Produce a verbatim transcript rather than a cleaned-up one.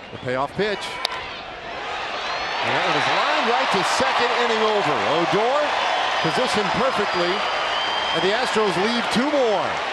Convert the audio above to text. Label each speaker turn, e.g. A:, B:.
A: The payoff pitch. And it was lined right to second, inning over. Odor positioned perfectly, and the Astros lead two more.